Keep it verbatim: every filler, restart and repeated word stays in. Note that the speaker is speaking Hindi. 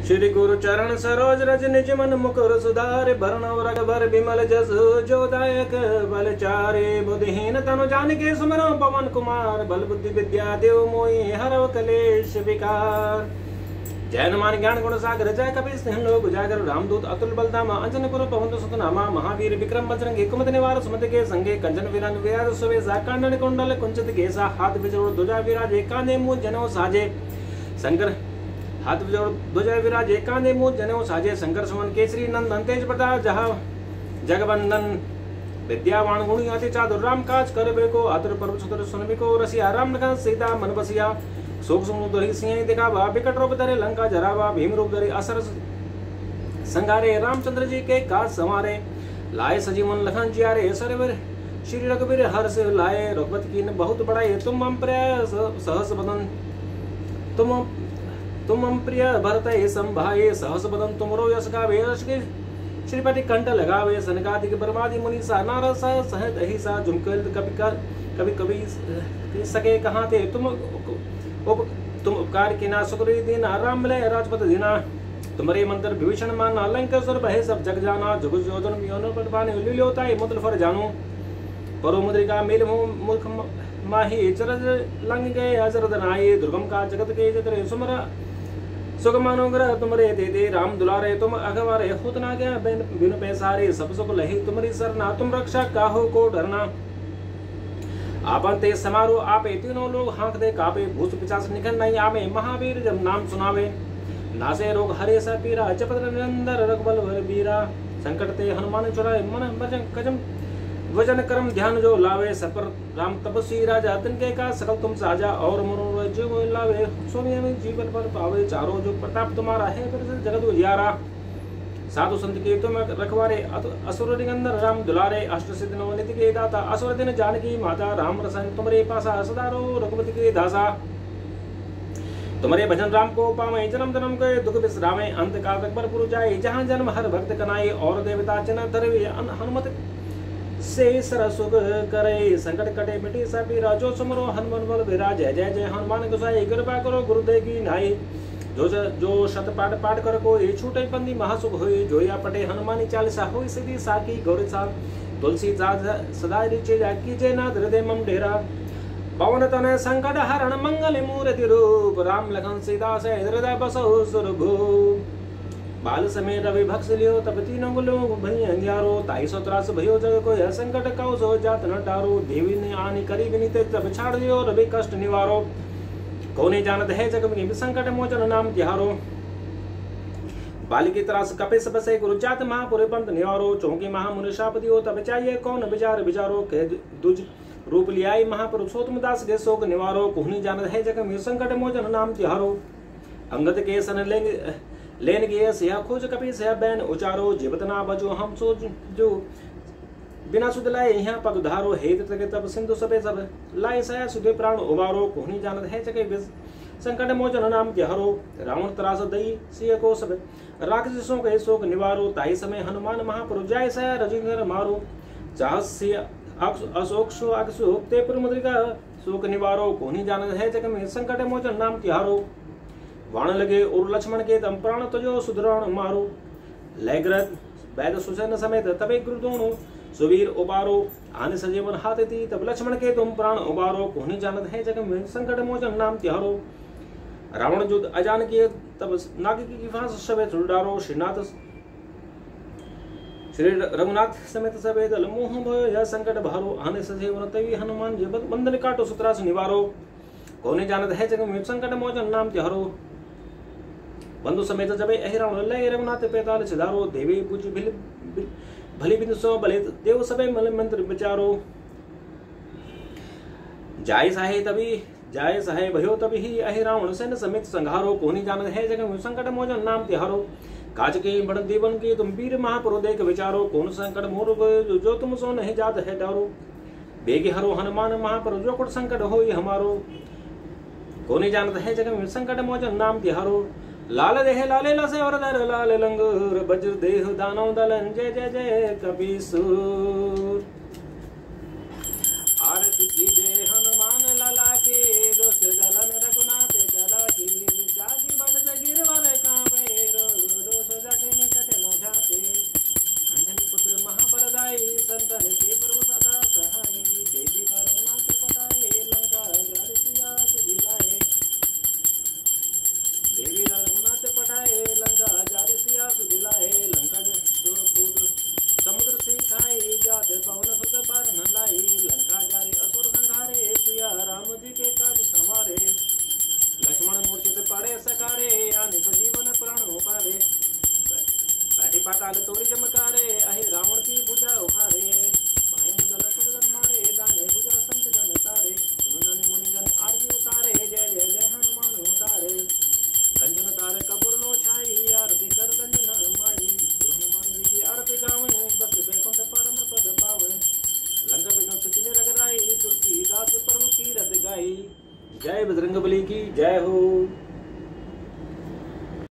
श्री गुरु चरण सरोज रज निज मन मुकुर सुधारे भरणव रघुबर बिमल जस जोदायक बलचारे बुद्धिहीन तनु जानिके सुमरो पवन कुमार बल बुद्धि विद्या देव मोहि हरव कलेश विकार। जय हनुमान ज्ञान गुण सागर जय कपि सिंह लोक उजागर रामदूत अतुल बलधामा अंजन पुर पवन सुत नामा महावीर विक्रम बजरंगी कुमति निवार सुमति के संगे कंचन विरान विराज सुवेशा कांडन कुंडल कुंचित केसा हाथ बिजोड़ ध्वजा विराजे कांधे मूंज जनेऊ साजे शंकर हाथ बिजोड़ ध्वजा विराजे कांधे मूंज जनेऊ साजे शंकर सुमन केसरी नंदन तेज प्रताप जहाँ जगवंदन विद्यावान गुणी अति चातुर राम काज कर बेको आतुर पर्व सुतर सुनबिको रसिया राम लखन सीता मन बसिया शोक समुद्र सिंह दिखावा विकट रूप धरे लंका जरावा भीम रूप धरे असर संगारे रामचंद्र जी के काज संवारे लाए सजीवन लखन जियारे सरवर श्री रघुवीर हर्ष लाए रघुपति की बहुत बड़ाई तुम हम प्रिय सहस बदन तुम तुम हम प्रिय भरत संभाए सहस बदन तुमरो यश गावे यश के श्रीपति कंठ लगावे सनकादिक बर्मादि मुनि सा नारद सा सहत ही सा झुमकल कभी कर कभी कभी सके कहाँ थे तुम उप तुम उपकार की ना सुखरी दीना राम मिले राजपत दीना तुम्हारे मंत्र विभीषण माना लंकेश्वर भय सब जग जाना जुग जोधन योन पटवाने लिलोताई मुद्र फर जानो परो मुद्रिका मेल मूर्ख माही चरज लंग गए अजरद नाये दुर्गम का जगत के जतरे सुमरा सुगम अनुग्रह तुमरे दे दे राम दुलारे तुम अगवारे होत ना गया बिनु पैसारे सब सुख लही तुम्हारी सरना तुम रक्षा काहो को डरना आपन ते समारो आपे तीनों लोग हाँक दे कापे भूत पिचास निकल नहीं आवे महावीर जब नाम सुनावे नासे रोग हरे सा पीरा जपत निरंतर रघुबल भर बीरा संकट ते हनुमान छुड़ाए मन भजन कजम वजन कर्म ध्यान जो लावे सपर राम तपस्वी राजा तिनके का सकल तुम साजा और मनो जो लावे सोमी जीवन पर पावे चारों जो प्रताप तुम्हारा है जगत उजियारा साधु संत के तुम रखवारे असुर निगंधर राम दुलारे अष्ट सिद्ध नवनिधि के दाता असुर दिन जानकी माता राम रसन तुम्हारे पासा सदारो रघुपति के दासा तुम्हारे भजन राम को पावे जन्म जन्म के दुख विश्रामे अंत काल तक भरपूर जाए जहाँ जन्म हर भक्त कनाए और देवता चिन्ह धरवे हनुमत से सर सुख करे संकट कटे मिटे सब पीरा जो सुमरो हनुमान बल विराज जय जय जय हनुमान गोसाई कृपा करो गुरुदेव की नाई जो जो शत पाठ पाठ कर को ये छूटे बंदी महासुख होए जोया पटे हनुमानी चालीसा होई सिद्धि साकी गौरी सा तुलसी सदा रिचे जाकी जय नाथ हृदय मम डेरा पवन तनय संकट हरण मंगल मूर्ति रूप राम लखन सीता से हृदय बसो सुरभूप बाल समय रवि भक्ष लियो तब तीनों गुलो भई अंधियारो ताई सौ त्रास भयो जग को यह संकट कौ सो जात न टारो देवी ने आनी करी विनीत तब छाड़ दियो रवि कष्ट निवारो कौने जानत है जग में संकट मोचन नाम तिहारो बाली की त्रास कपे सब से गुरु जात महापुर पंत निवारो चौकी महामुनि शाप दियो तब चाहिए कौन विचार विचारो कह दुज रूप लियाई महापुरुषोत्तम दास के शोक निवारो कुहनी जानत है जग में संकट मोचन नाम तिहारो अंगद के सन लेंगे लेन गे सिया खोज कपि सिया बैन उचारो जीवतना बजो हम सो जो बिना सुध लाए यहाँ पग धारो हेत तके तब सिंधु सबे सब लाए सया सुधे प्राण उबारो कोहनी जानत है जके संकट मोचन नाम तिहारो रावण त्रास दई सिय को सब राक्षसों के शोक निवारो ताई समय हनुमान महापुरुष जाय सया रजिंदर मारो चाहस्य अशोक शो अक्षोक ते पुरमुद्रिका शोक निवारो कोहनी जानत है जग में संकट मोचन नाम तिहारो वाण लगे और लक्ष्मण के तम प्राण तजो सुधरण मारो लैग्रत वैद सुसेन समेत तबे गुरुदोनो सुवीर उबारो आने सजीवन हाथ थी तब लक्ष्मण के तुम प्राण उबारो कोहनी जानत है जग में संकट मोचन नाम तिहारो रावण युद्ध अजान किए तब नागिकी की फांस सवे छुड़ारो श्रीनाथ श्री रघुनाथ समेत सवे दल मोह भय यह संकट भारो आने सजीवन तवी हनुमान जी बंधन काटो सुत्रास निवारो कोहनी जानत है जग में संकट मोचन नाम तिहारो बंधु समेत जबे अहिरावण लय रघुनाथ पैताल सिधारो देवी पूज भली बिंदु सो बले देव सबे मल मंत्र विचारो जाय साहे तभी जाय साहे भयो तभी ही अहिरावण सेन समेत संघारो कोहनी जानत है जग में संकट मोचन नाम तिहारो काज के बड़ देवन के तुम वीर महापुरो देख विचारो कौन संकट मोर जो, जो तुम सो नहीं जात है डारो बेगे हरो हनुमान महापुर जो कुट संकट होई हमारो कोनी जानत है जग में संकट मोचन नाम तिहारो लाल देह लाले लसे और दर लाल लंगूर वज्र देह दानव दलन जय जय जय कपीसूर आरती की जय हनुमान लाला की दुष्ट दलन रघुनाथ चला की जाति बल गिरवर कांपे रात पवन सुत पर न लाई, लंका जारी असुर संहारे, सिया राम जी के काज संवारे। लक्ष्मण मूर्छित पड़े सकारे, आने सजीवन प्राण उपारे, बैठी पाताल तोरी चमकारे, अहे रावण की भुजा उखारे, पाए मुदल सुरगन मारे, दाने भुजा संत जन तारे, सुनन मुनि जन आरती उतारे, जय जय जय हनुमान उतारे। कंचन तार कपूर लो छाई, आरती कर गंजन माई, हनुमान जी की आरती गावे, बस बैकुंठ परम पद पावे। लंका विध्वंस किने रगराई, तुलसीदास प्रभु की रत गाई। जय बजरंगबली की जय हो।